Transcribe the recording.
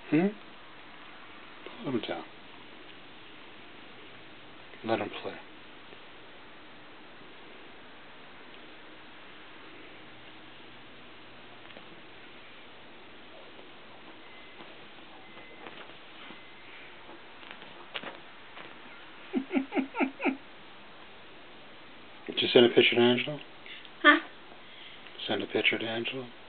Hmm? Put him down. Let him play. Did you send a picture to Angela? Huh? Send a picture to Angela?